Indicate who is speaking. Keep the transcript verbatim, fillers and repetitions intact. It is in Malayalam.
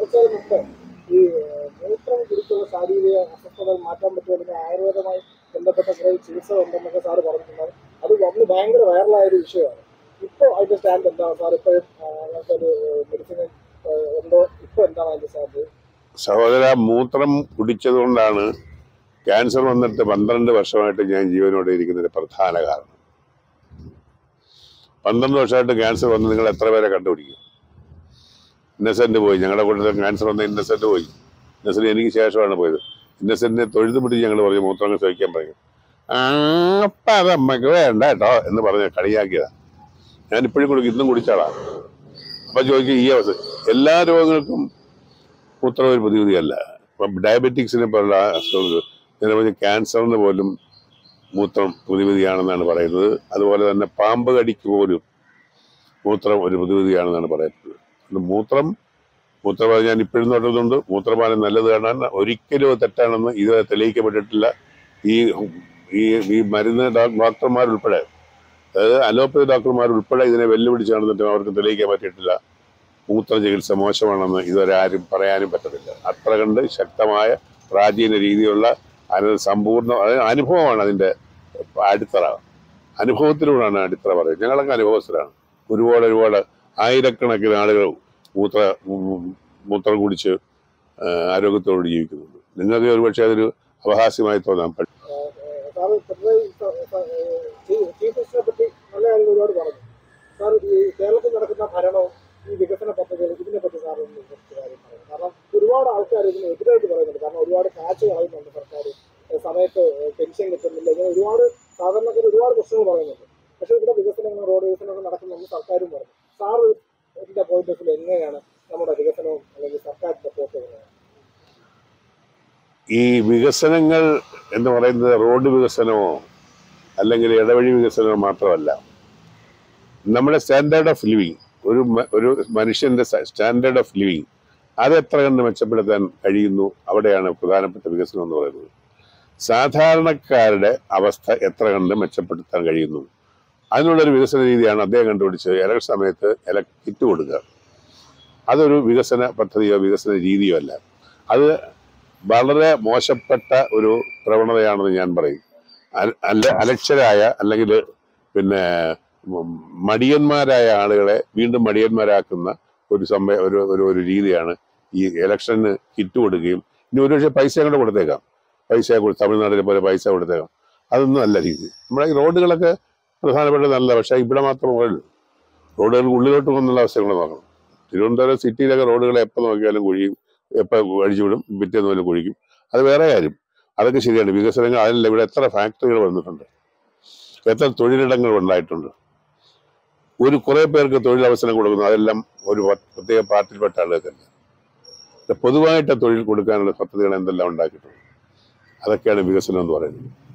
Speaker 1: കുറച്ചത് മുമ്പ് ഈ മൂത്രം കുടിച്ചുള്ള ശാരീരിക അസ്വസ്ഥതകൾ മാറ്റാൻ പറ്റുമെങ്കിൽ ആയുർവേദമായി ബന്ധപ്പെട്ട കുറേ ചികിത്സ ഉണ്ടെന്നൊക്കെ സാറ് പറഞ്ഞിട്ടുണ്ടാവും. അത് വന്ന് ഭയങ്കര വൈറലായ ഒരു വിഷയമാണ്. ഇപ്പോൾ അതിന്റെ സ്റ്റാൻഡ് എന്താണ് സാർ? ഇപ്പോഴും അങ്ങനത്തെ ഒരു മെഡിസിൻ ഉണ്ടോ? ഇപ്പൊ എന്താണ് അതിന്റെ സ്റ്റാൻഡ്?
Speaker 2: സഹോദര, മൂത്രം കുടിച്ചതുകൊണ്ടാണ് ക്യാൻസർ വന്നിട്ട് പന്ത്രണ്ട് വർഷമായിട്ട് ഞാൻ ജീവനോടെ ഇരിക്കുന്നതിന്റെ പ്രധാന കാരണം. പന്ത്രണ്ട് വർഷമായിട്ട് ക്യാൻസർ വന്ന് നിങ്ങൾ എത്ര പേരെ കണ്ടുപിടിക്കും? ഇന്നസെന്റ് പോയി, ഞങ്ങളുടെ കൂട്ടത്തിൽ ക്യാൻസർ വന്ന ഇന്നസെന്റ് പോയി. ഇന്നസെന്റ് എനിക്ക് ശേഷമാണ് പോയത്. ഇന്നസെന്റിനെ തൊഴുതു പിടിച്ച് ഞങ്ങൾ പറഞ്ഞു മൂത്രങ്ങൾ ചോദിക്കാൻ പറയും. അപ്പം അത് അമ്മയ്ക്ക് വേണ്ട കേട്ടോ എന്ന് പറഞ്ഞ് കളിയാക്കിയതാ. ഞാൻ ഇപ്പോഴും കൊടുക്കും, ഇന്നും കുടിച്ചാളാ. അപ്പൊ ചോദിക്കും ഈ അവസ്ഥ എല്ലാ രോഗങ്ങൾക്കും മൂത്രം ഒരു പ്രതിവിധിയല്ല. ഇപ്പം ഡയബറ്റിക്സിനെ പോലുള്ള അസുഖങ്ങൾ, നിരവധി ക്യാൻസറിന് പോലും മൂത്രം പ്രതിവിധിയാണെന്നാണ് പറയുന്നത്. അതുപോലെ തന്നെ പാമ്പ് കടിക്ക് പോലും മൂത്രം ഒരു പ്രതിവിധിയാണെന്നാണ് പറയുന്നത്. മൂത്രം മൂത്രം ഞാൻ ഇപ്പോഴും നോട്ടുന്നുണ്ട്. മൂത്രപാനം നല്ലത് കാണാൻ ഒരിക്കലും തെറ്റാണെന്ന് ഇതുവരെ തെളിയിക്കപ്പെട്ടിട്ടില്ല. ഈ ഈ മരുന്ന് ഡോക്ടർമാരുൾപ്പെടെ, അതായത് അലോപ്പതി ഡോക്ടർമാരുൾപ്പെടെ ഇതിനെ വെല്ലുവിളിച്ച് നടന്നിട്ടും അവർക്ക് തെളിയിക്കാൻ പറ്റിയിട്ടില്ല മൂത്ര ചികിത്സ മോശമാണെന്ന് ഇതുവരെ ആരും പറയാനും പറ്റത്തില്ല. അത്ര കണ്ട് ശക്തമായ പ്രാചീന രീതിയിലുള്ള അതിന് സമ്പൂർണ്ണ അനുഭവമാണ് അതിൻ്റെ അടിത്തറ. അനുഭവത്തിലൂടെയാണ് അടിത്തറ പറയുന്നത്. ഞങ്ങളൊക്കെ അനുഭവസ്ഥരാണ്. ഒരുപാട് ഒരുപാട് ആയിരക്കണക്കിന് ആളുകൾ മൂത്ര മൂത്രം കുടിച്ച് ആരോഗ്യത്തോട് ജീവിക്കുന്നുണ്ട്. നിങ്ങൾക്ക് ഒരുപക്ഷെ അതൊരു അപഹാസ്യമായി തോന്നാം.
Speaker 1: ഒരുപാട് പറഞ്ഞു സാർ. ഈ കേരളത്തിൽ നടക്കുന്ന ഭരണവും ഈ വികസന പദ്ധതികൾ ഇതിനെ പറ്റി സാർ ഒന്ന് കുറച്ച് കാര്യം പറയും. കാരണം ഒരുപാട് ആൾക്കാർ ഇതിന് എതിരായിട്ട് പറയുന്നുണ്ട്. കാരണം ഒരുപാട് കാശ് കളയുന്നുണ്ട് സർക്കാർ, സമയത്ത് പെൻഷൻ കിട്ടുന്നില്ല, ഇങ്ങനെ ഒരുപാട് സാധാരണക്കാർ ഒരുപാട് പ്രശ്നങ്ങൾ പറയുന്നുണ്ട്. പക്ഷേ ഇവിടെ വികസനങ്ങൾ, റോഡ് വികസനമൊക്കെ നടക്കുന്നുണ്ട് സർക്കാരും പറഞ്ഞു. സാർ ഇതിന്റെ പോയിന്റ് ഓഫ് വ്യൂ എങ്ങനെയാണ് നമ്മുടെ വികസനവും അല്ലെങ്കിൽ സർക്കാർ സപ്പോർട്ട് എങ്ങനെയാണ്?
Speaker 2: ഈ വികസനങ്ങൾ എന്ന് പറയുന്നത് റോഡ് വികസനമോ അല്ലെങ്കിൽ ഇടവഴി വികസനമോ മാത്രമല്ല. നമ്മുടെ സ്റ്റാൻഡേർഡ് ഓഫ് ലിവിങ്, ഒരു ഒരു മനുഷ്യന്റെ സ്റ്റാൻഡേർഡ് ഓഫ് ലിവിങ് അത് എത്ര കണ്ട് മെച്ചപ്പെടുത്താൻ കഴിയുന്നു, അവിടെയാണ് പ്രധാനപ്പെട്ട വികസനം എന്ന് പറയുന്നത്. സാധാരണക്കാരുടെ അവസ്ഥ എത്ര കണ്ട് മെച്ചപ്പെടുത്താൻ കഴിയുന്നു, അതിനുള്ളൊരു വികസന രീതിയാണ് അദ്ദേഹം കണ്ടുപിടിച്ചത്. ഇലക്ഷൻ സമയത്ത് ഇല കിറ്റ് കൊടുക്കുക. അതൊരു വികസന പദ്ധതിയോ വികസന രീതിയോ അല്ല. അത് വളരെ മോശപ്പെട്ട ഒരു പ്രവണതയാണെന്ന് ഞാൻ പറയും. അല്ല അലക്ഷ്യരായ അല്ലെങ്കിൽ പിന്നെ മടിയന്മാരായ ആളുകളെ വീണ്ടും മടിയന്മാരാക്കുന്ന ഒരു സംഭവ ഒരു ഒരു ഒരു രീതിയാണ് ഈ ഇലക്ഷന് കിറ്റ് കൊടുക്കുകയും ഇനി ഒരുപക്ഷെ പൈസ അങ്ങോട്ട് കൊടുത്തേക്കാം. പൈസ തമിഴ്നാട്ടിലെ പോലെ പൈസ കൊടുത്തേക്കാം. അതൊന്നും അല്ല രീതി. നമ്മുടെ ഈ റോഡുകളൊക്കെ പ്രധാനപ്പെട്ട നല്ല, പക്ഷേ ഇവിടെ മാത്രമേ ഉള്ളൂ. റോഡുകൾ ഉള്ളിലോട്ട് പോകുന്നുള്ള അവസ്ഥകൾ നോക്കണം. തിരുവനന്തപുരം സിറ്റിയിലൊക്കെ റോഡുകൾ എപ്പോൾ നോക്കിയാലും കുഴിയും, എപ്പോൾ അഴിച്ചുവിടും, പിറ്റേന്ന് പോലും കുഴിക്കും. അത് വേറെ കാര്യം. അതൊക്കെ ശരിയാണ്. വികസനങ്ങൾ അതിലല്ല. ഇവിടെ എത്ര ഫാക്ടറികൾ വന്നിട്ടുണ്ട്, എത്ര തൊഴിലിടങ്ങൾ ഉണ്ടായിട്ടുണ്ട്. ഒരു കുറേ പേർക്ക് തൊഴിലവസരം കൊടുക്കുന്നു. അതെല്ലാം ഒരു പ്രത്യേക പാർട്ടിയിൽപ്പെട്ട ആളുകൾക്കല്ല. പൊതുവായിട്ട് തൊഴിൽ കൊടുക്കാനുള്ള പദ്ധതികൾ എന്തെല്ലാം ഉണ്ടാക്കിയിട്ടുണ്ട്. അതൊക്കെയാണ് വികസനം എന്ന് പറയുന്നത്.